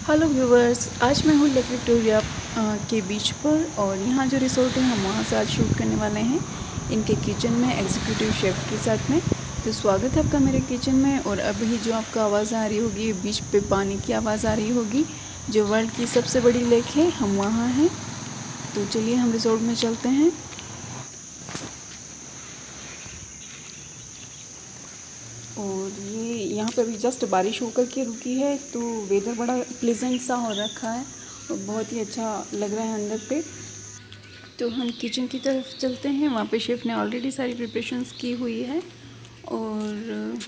Hello viewers, आज मैं हूँ लेक विक्टोरिया के बीच पर और यहाँ जो रिसोर्ट है हम वहाँ से आज शूट करने वाले हैं इनके किचन में एग्जीक्यूटिव शेफ़ के साथ में। तो स्वागत है आपका मेरे किचन में। और अभी जो आपको आवाज़ आ रही होगी बीच पे पानी की आवाज़ आ रही होगी, जो वर्ल्ड की सबसे बड़ी लेक है, हम वहाँ हैं। तो चलिए हम रिसोर्ट में चलते हैं। और ये यहाँ पे अभी जस्ट बारिश होकर के रुकी है, तो वेदर बड़ा प्लेजेंट सा हो रखा है और बहुत ही अच्छा लग रहा है अंदर पे। तो हम किचन की तरफ चलते हैं। वहाँ पे शेफ़ ने ऑलरेडी सारी प्रिपरेशंस की हुई है। और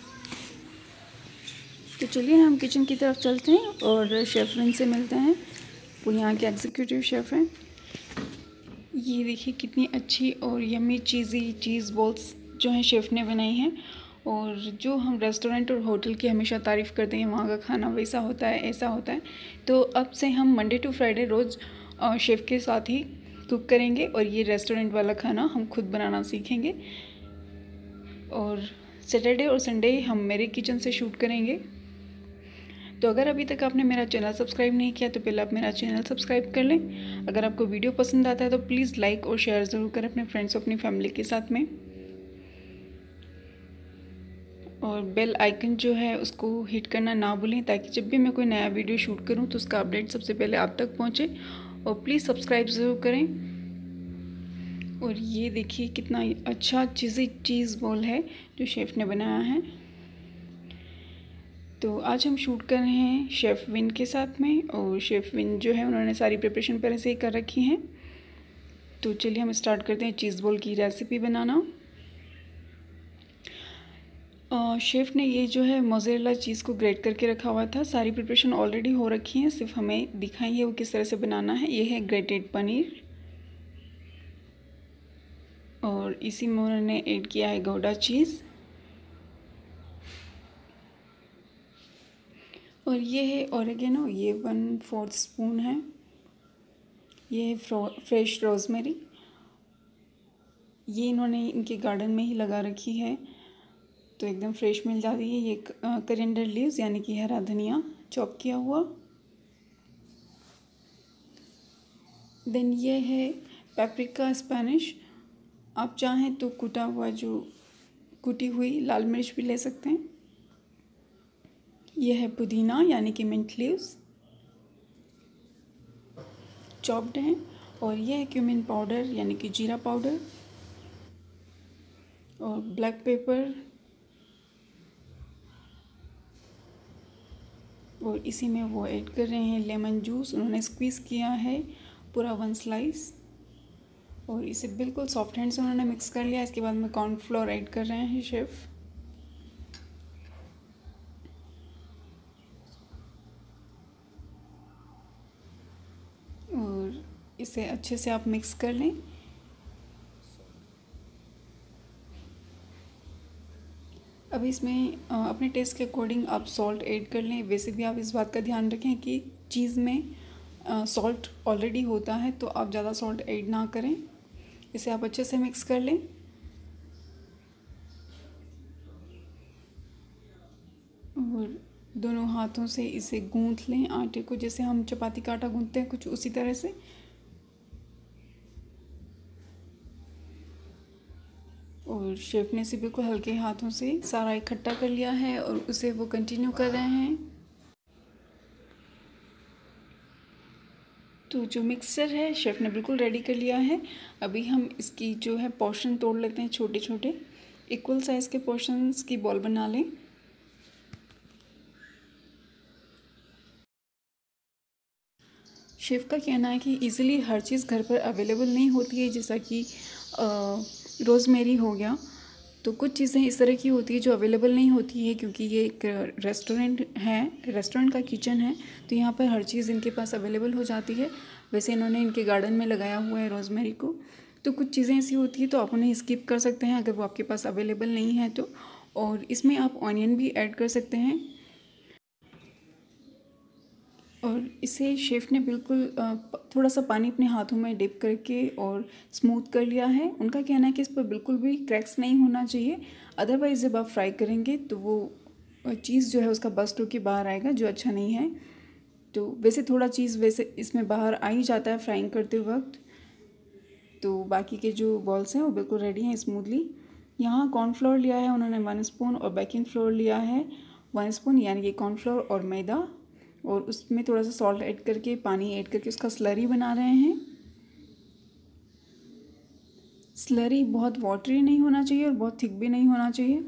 तो चलिए हम किचन की तरफ चलते हैं और शेफ़ विन से मिलते हैं। वो यहाँ के एग्जीक्यूटिव शेफ़ हैं। ये देखिए कितनी अच्छी और यम्मी चीज़ बॉल्स जो हैं शेफ़ ने बनाई हैं। और जो हम रेस्टोरेंट और होटल की हमेशा तारीफ़ करते हैं, वहाँ का खाना वैसा होता है, ऐसा होता है। तो अब से हम मंडे टू फ्राइडे रोज़ शेफ़ के साथ ही कुक करेंगे और ये रेस्टोरेंट वाला खाना हम खुद बनाना सीखेंगे। और सैटरडे और संडे हम मेरे किचन से शूट करेंगे। तो अगर अभी तक आपने मेरा चैनल सब्सक्राइब नहीं किया तो पहले आप मेरा चैनल सब्सक्राइब कर लें। अगर आपको वीडियो पसंद आता है तो प्लीज़ लाइक और शेयर ज़रूर करें अपने फ्रेंड्स और अपनी फैमिली के साथ में। और बेल आइकन जो है उसको हिट करना ना भूलें, ताकि जब भी मैं कोई नया वीडियो शूट करूं तो उसका अपडेट सबसे पहले आप तक पहुंचे। और प्लीज़ सब्सक्राइब ज़रूर करें। और ये देखिए कितना अच्छा चीज़ बॉल है जो शेफ़ ने बनाया है। तो आज हम शूट कर रहे हैं शेफ़ विन के साथ में। और शेफ़ विन जो है उन्होंने सारी प्रिपरेशन पहले से ही कर रखी हैं। तो चलिए हम स्टार्ट करते हैं चीज़ बॉल की रेसिपी बनाना। शेफ़ ने ये जो है मोज़रेला चीज़ को ग्रेट करके रखा हुआ था। सारी प्रिपरेशन ऑलरेडी हो रखी है, सिर्फ हमें दिखाएंगे वो किस तरह से बनाना है। ये है ग्रेटेड पनीर और इसी में उन्होंने ऐड किया है गौडा चीज़। और ये है ऑरिगेनो, ये 1/4 स्पून है। ये है फ्रेश रोज़मेरी, ये इन्होंने इनके गार्डन में ही लगा रखी है तो एकदम फ्रेश मिल जाती है। ये करिएंडर लीव्स यानी कि हरा धनिया चॉप किया हुआ। देन ये है पेपरिका स्पेनिश, आप चाहें तो कुटी हुई लाल मिर्च भी ले सकते हैं। यह है पुदीना यानी कि मिंट लीव्स चॉप्ड हैं। और यह है क्यूमिन पाउडर यानी कि जीरा पाउडर और ब्लैक पेपर। और इसी में वो ऐड कर रहे हैं लेमन जूस, उन्होंने स्क्वीज़ किया है पूरा 1 स्लाइस। और इसे बिल्कुल सॉफ्ट हैंड से उन्होंने मिक्स कर लिया। इसके बाद में कॉर्नफ्लोर ऐड कर रहे हैं शेफ़। और इसे अच्छे से आप मिक्स कर लें। अब इसमें अपने टेस्ट के अकॉर्डिंग आप सॉल्ट ऐड कर लें। वैसे भी आप इस बात का ध्यान रखें कि चीज़ में सॉल्ट ऑलरेडी होता है, तो आप ज़्यादा सॉल्ट ऐड ना करें। इसे आप अच्छे से मिक्स कर लें। और दोनों हाथों से इसे गूंथ लें आटे को, जैसे हम चपाती का आटा गूंथते हैं, कुछ उसी तरह से। और शेफ़ ने इसे बिल्कुल हल्के हाथों से सारा इकट्ठा कर लिया है और उसे वो कंटिन्यू कर रहे हैं। तो जो मिक्सचर है शेफ़ ने बिल्कुल रेडी कर लिया है। अभी हम इसकी जो है पोर्शन तोड़ लेते हैं, छोटे छोटे इक्वल साइज़ के पोर्शंस की बॉल बना लें। शेफ़ का कहना है कि इजीली हर चीज़ घर पर अवेलेबल नहीं होती है, जैसा कि रोज़मेरी हो गया। तो कुछ चीज़ें इस तरह की होती है जो अवेलेबल नहीं होती है, क्योंकि ये एक रेस्टोरेंट है, रेस्टोरेंट का किचन है, तो यहाँ पर हर चीज़ इनके पास अवेलेबल हो जाती है। वैसे इन्होंने इनके गार्डन में लगाया हुआ है रोज़मेरी को। तो कुछ चीज़ें ऐसी होती है तो आप उन्हें स्किप कर सकते हैं अगर वो आपके पास अवेलेबल नहीं है तो। और इसमें आप ऑनियन भी ऐड कर सकते हैं। और इसे शेफ़ ने बिल्कुल थोड़ा सा पानी अपने हाथों में डिप करके और स्मूथ कर लिया है। उनका कहना है कि इस पर बिल्कुल भी क्रैक्स नहीं होना चाहिए, अदरवाइज़ जब आप फ्राई करेंगे तो वो चीज़ जो है उसका बस्ट होकर बाहर आएगा, जो अच्छा नहीं है। तो वैसे थोड़ा चीज़ वैसे इसमें बाहर आ ही जाता है फ्राइंग करते वक्त। तो बाकी के जो बॉल्स हैं वो बिल्कुल रेडी हैं स्मूथली। यहाँ कॉर्नफ्लोर लिया है उन्होंने 1 स्पून और बेकिंग फ्लोर लिया है 1 स्पून, यानी कि कॉर्नफ्लोर और मैदा, और उसमें थोड़ा सा सॉल्ट ऐड करके पानी ऐड करके उसका स्लरी बना रहे हैं। स्लरी बहुत वाटरी नहीं होना चाहिए और बहुत थिक भी नहीं होना चाहिए।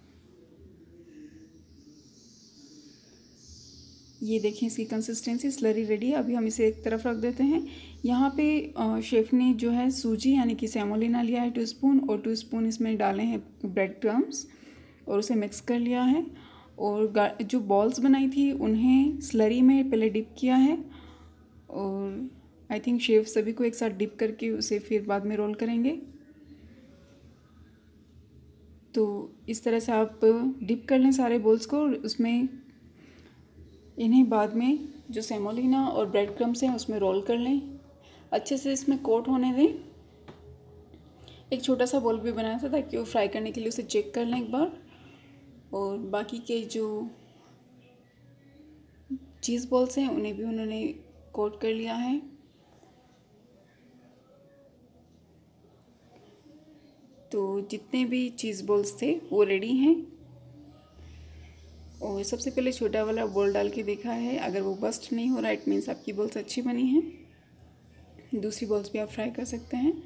ये देखें इसकी कंसिस्टेंसी, स्लरी रेडी है। अभी हम इसे एक तरफ रख देते हैं। यहाँ पे शेफ़ ने जो है सूजी यानी कि सेमोलिना लिया है 2 स्पून, और 2 स्पून इसमें डाले हैं ब्रेड क्रम्स और उसे मिक्स कर लिया है। और जो बॉल्स बनाई थी उन्हें स्लरी में पहले डिप किया है, और आई थिंक शेफ़ सभी को एक साथ डिप करके उसे फिर बाद में रोल करेंगे। तो इस तरह से आप डिप कर लें सारे बॉल्स को, और उसमें इन्हें बाद में जो सेमोलिना और ब्रेड क्रम्स हैं उसमें रोल कर लें। अच्छे से इसमें कोट होने दें। एक छोटा सा बॉल भी बनाया था ताकि वो फ्राई करने के लिए उसे चेक कर लें एक बार। और बाकी के जो चीज़ बॉल्स हैं उन्हें भी उन्होंने कोट कर लिया है। तो जितने भी चीज़ बॉल्स थे वो रेडी हैं। और सबसे पहले छोटा वाला बॉल डाल के देखा है, अगर वो बस्ट नहीं हो रहा इट मीन्स आपकी बॉल्स अच्छी बनी हैं। दूसरी बॉल्स भी आप फ्राई कर सकते हैं।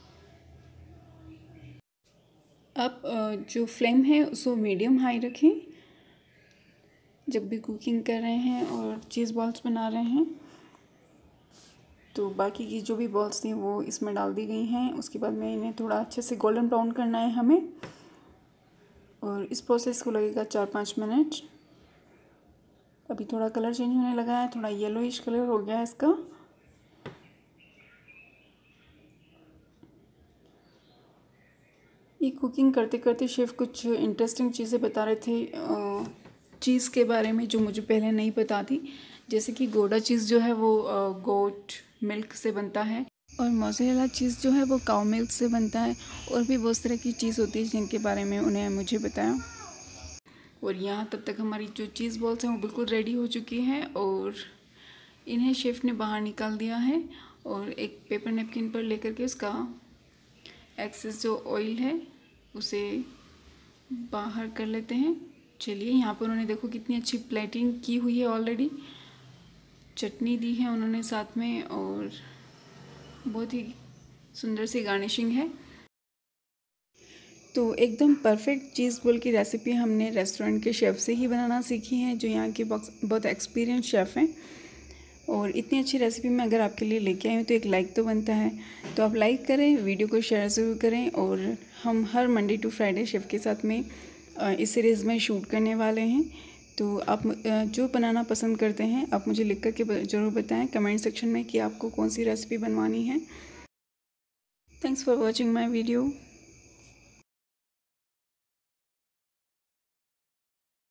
आप जो फ्लेम है उसको मीडियम हाई रखें जब भी कुकिंग कर रहे हैं और चीज़ बॉल्स बना रहे हैं। तो बाकी की जो भी बॉल्स थी वो इसमें डाल दी गई हैं। उसके बाद में इन्हें थोड़ा अच्छे से गोल्डन ब्राउन करना है हमें, और इस प्रोसेस को लगेगा 4-5 मिनट। अभी थोड़ा कलर चेंज होने लगा है, थोड़ा येलोइश कलर हो गया है इसका। ये कुकिंग करते करते शेफ़ कुछ इंटरेस्टिंग चीज़ें बता रहे थे चीज़ के बारे में जो मुझे पहले नहीं पता थी। जैसे कि गौडा चीज़ जो है वो गोट मिल्क से बनता है, और मोज़रेला चीज़ जो है वो काऊ मिल्क से बनता है, और भी बहुत तरह की चीज़ होती है जिनके बारे में उन्हें मुझे बताया। और यहाँ तब तक हमारी जो चीज़ बॉल्स हैं वो बिल्कुल रेडी हो चुकी हैं, और इन्हें शेफ़ ने बाहर निकाल दिया है, और एक पेपर नैपकिन पर लेकर के उसका एक्सेस जो ऑयल है उसे बाहर कर लेते हैं। चलिए, यहाँ पर उन्होंने देखो कितनी अच्छी प्लेटिंग की हुई है, ऑलरेडी चटनी दी है उन्होंने साथ में, और बहुत ही सुंदर सी गार्निशिंग है। तो एकदम परफेक्ट चीज़ बॉल की रेसिपी हमने रेस्टोरेंट के शेफ़ से ही बनाना सीखी है, जो यहाँ के बहुत एक्सपीरियंस शेफ़ हैं। और इतनी अच्छी रेसिपी मैं अगर आपके लिए लेके आई हूँ तो एक लाइक तो बनता है। तो आप लाइक करें, वीडियो को शेयर ज़रूर करें। और हम हर मंडे टू फ्राइडे शेफ़ के साथ में इस सीरीज़ में शूट करने वाले हैं। तो आप जो बनाना पसंद करते हैं आप मुझे लिख कर के ज़रूर बताएं कमेंट सेक्शन में कि आपको कौन सी रेसिपी बनवानी है। Thanks for watching my video.